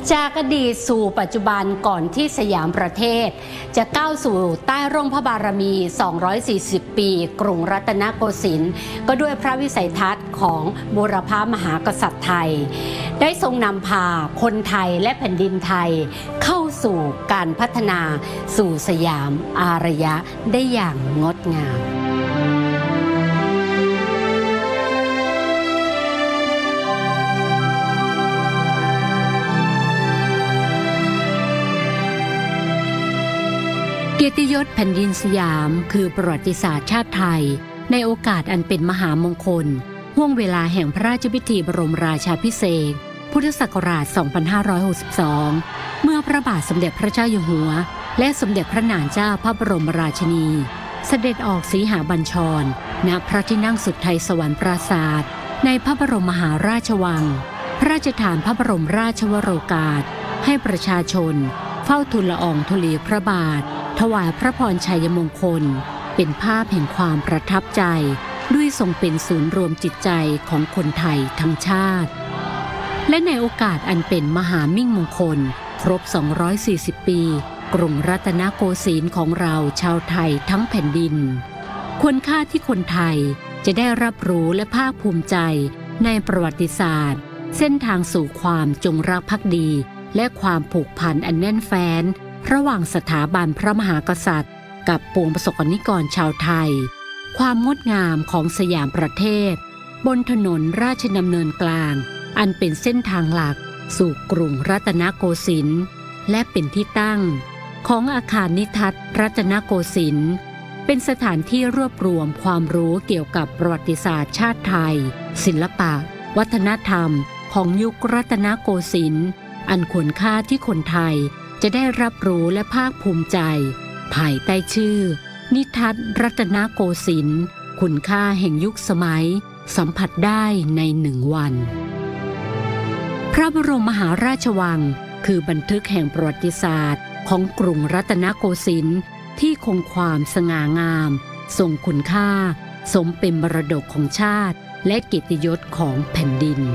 จากอดีตสู่ปัจจุบันก่อนที่สยามประเทศจะก้าวสู่ใต้ร่มพระบารมี 240 ปีกรุงรัตนโกสินทร์ก็ด้วยพระวิสัยทัศน์ของบูรพมหากษัตริย์ไทยได้ทรงนำพาคนไทยและแผ่นดินไทยเข้าสู่การพัฒนาสู่สยามอารยะได้อย่างงดงามเกียรติยศแผ่นดินสยามคือประวัติศาสตร์ชาติไทยในโอกาสอันเป็นมหามงคลห่วงเวลาแห่งพระราชพิธีบรมราชาภิเษกพุทธศักราช 2562 เมื่อพระบาทสมเด็จพระเจ้าอยู่หัวและสมเด็จพระนางเจ้าพระบรมราชินีเสด็จออกสีหบัญชรณพระที่นั่งสุดไทยสวรรค์ปราสาทในพระบรมมหาราชวังพระราชทานพระบรมราชวโรกาสให้ประชาชนเฝ้าทูลละอองธุลีพระบาทถวายพระพรชัยมงคลเป็นภาพแห่งความประทับใจด้วยทรงเป็นศูนย์รวมจิตใจของคนไทยทั้งชาติและในโอกาสอันเป็นมหามิ่งมงคลครบ240ปีกรุงรัตนโกสินทร์ของเราชาวไทยทั้งแผ่นดินควรค่าที่คนไทยจะได้รับรู้และภาคภูมิใจในประวัติศาสตร์เส้นทางสู่ความจงรักภักดีและความผูกพันอันแน่นแฟ้นระหว่างสถาบันพระมหากษัตริย์กับปวงประสบนิกรชาวไทยความงดงามของสยามประเทศบนถนนราชดำเนินกลางอันเป็นเส้นทางหลักสู่กรุงรัตนโกสินทร์และเป็นที่ตั้งของอาคารนิทรรศรัตนโกสินทร์เป็นสถานที่รวบรวมความรู้เกี่ยวกับประวัติศาสตร์ชาติไทยศิลปะวัฒนธรรมของยุครัตนโกสินทร์อันควรค่าที่คนไทยจะได้รับรู้และภาคภูมิใจภายใต้ชื่อนิทรรศรัตนโกสินทร์คุณค่าแห่งยุคสมัยสัมผัสได้ใน1 วันพระบรมมหาราชวังคือบันทึกแห่งประวัติศาสตร์ของกรุงรัตนโกสินทร์ที่คงความสง่างามทรงคุณค่าสมเป็นมรดกของชาติและเกียรติยศของแผ่นดิน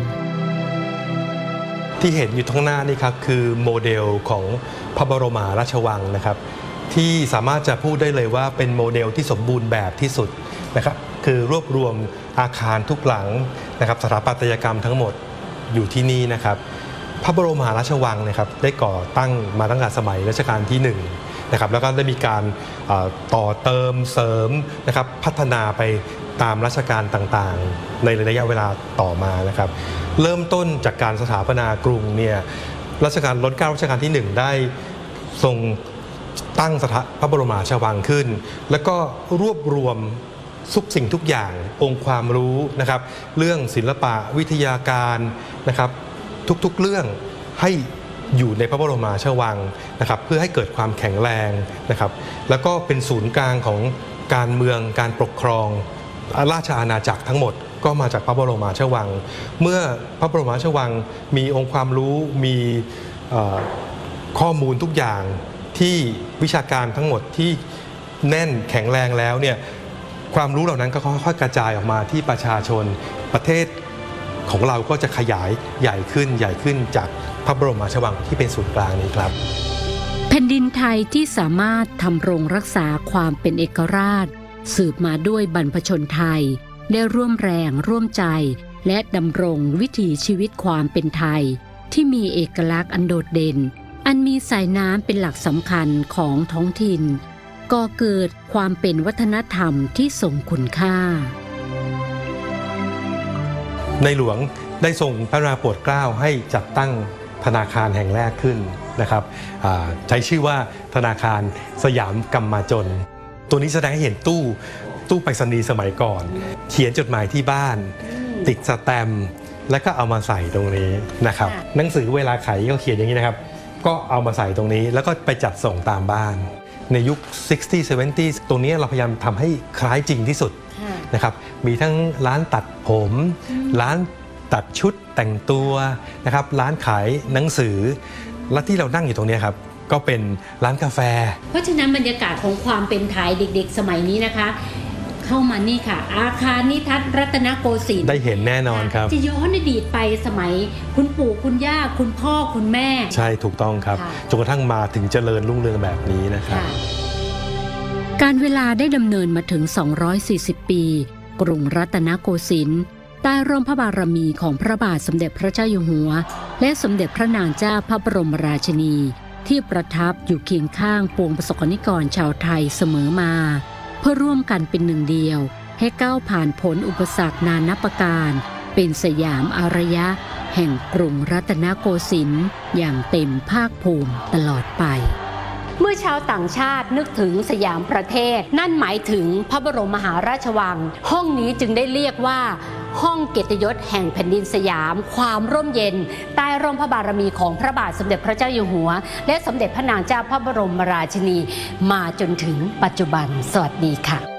ที่เห็นอยู่ข้างหน้านี่ครับคือโมเดลของพระบรมมหาราชวังนะครับที่สามารถจะพูดได้เลยว่าเป็นโมเดลที่สมบูรณ์แบบที่สุดนะครับคือรวบรวมอาคารทุกหลังนะครับสถาปัตยกรรมทั้งหมดอยู่ที่นี่นะครับพระบรมมหาราชวังนะครับได้ก่อตั้งมาตั้งแต่สมัยรัชกาลที่1นะครับแล้วก็ได้มีการต่อเติมเสริมนะครับพัฒนาไปตามรัชกาลต่างๆในระยะเวลาต่อมานะครับเริ่มต้นจากการสถาปนากรุงเนี่ยรัชกาลรัชกาลที่1ได้ทรงตั้งพระบรมมหาราชวังขึ้นแล้วก็รวบรวมทุกสิ่งทุกอย่างองค์ความรู้นะครับเรื่องศิลปะวิทยาการนะครับทุกๆเรื่องให้อยู่ในพระบรมมหาราชวังนะครับเพื่อให้เกิดความแข็งแรงนะครับแล้วก็เป็นศูนย์กลางของการเมืองการปกครองราชอาณาจักรทั้งหมดก็มาจากพระบรมมหาราชวังเมื่อพระบรมมหาราชวังมีองค์ความรู้มีข้อมูลทุกอย่างที่วิชาการทั้งหมดที่แน่นแข็งแรงแล้วเนี่ยความรู้เหล่านั้นก็ค่อยๆกระจายออกมาที่ประชาชนประเทศของเราก็จะขยายใหญ่ขึ้นจากพระบรมมหาราชวังที่เป็นศูนย์กลางนี้ครับแผ่นดินไทยที่สามารถทำรงรักษาความเป็นเอกราชสืบมาด้วยบรรพชนไทยได้ร่วมแรงร่วมใจและดำรงวิถีชีวิตความเป็นไทยที่มีเอกลักษณ์อันโดดเด่นอันมีสายน้ำเป็นหลักสำคัญของท้องถิ่นก่อเกิดความเป็นวัฒนธรรมที่ทรงคุณค่าในหลวงได้ทรงพระกรุณาโปรดเกล้าให้จัดตั้งธนาคารแห่งแรกขึ้นนะครับใช้ชื่อว่าธนาคารสยามกำมะจนตัวนี้แสดงให้เห็นตู้ไปรษณีย์สมัยก่อนเขียนจดหมายที่บ้านติดสแตมป์แล้วก็เอามาใส่ตรงนี้นะครับหนังสือเวลาไขก็เขียนอย่างนี้นะครับก็เอามาใส่ตรงนี้แล้วก็ไปจัดส่งตามบ้านในยุค 60 70 ตรงนี้เราพยายามทำให้คล้ายจริงที่สุดนะครับมีทั้งร้านตัดผมร้านตัดชุดแต่งตัวนะครับร้านขายหนังสือและที่เรานั่งอยู่ตรงนี้ครับก็เป็นร้านกาแฟเพราะฉะนั้นบรรยากาศของความเป็นไทยเด็กๆสมัยนี้นะคะเข้ามานี่ค่ะอาคารนิทัศน์รัตนโกสินทร์ได้เห็นแน่นอนครับจะย้อนอดีตไปสมัยคุณปู่คุณย่าคุณพ่อคุณแม่ใช่ถูกต้องครับจนกระทั่งมาถึงเจริญรุ่งเรืองแบบนี้นะครับการเวลาได้ดำเนินมาถึง240ปีกรุงรัตนโกสินทร์ใต้ร่มพระบารมีของพระบาทสมเด็จพระเจ้าอยู่หัวและสมเด็จพระนางเจ้าพระบรมราชินีที่ประทับอยู่เคียงข้างปวงประสบนิกรชาวไทยเสมอมาเพื่อร่วมกันเป็นหนึ่งเดียวให้ก้าวผ่านพ้นอุปสรรคนานับประการเป็นสยามอารยะแห่งกรุงรัตนโกสินทร์อย่างเต็มภาคภูมิตลอดไปเมื่อชาวต่างชาตินึกถึงสยามประเทศนั่นหมายถึงพระบรมมหาราชวังห้องนี้จึงได้เรียกว่าห้องเกียรติยศแห่งแผ่นดินสยามความร่มเย็นใต้ร่มพระบารมีของพระบาทสมเด็จพระเจ้าอยู่หัวและสมเด็จพระนางเจ้าพระบรมราชินีมาจนถึงปัจจุบันสวัสดีค่ะ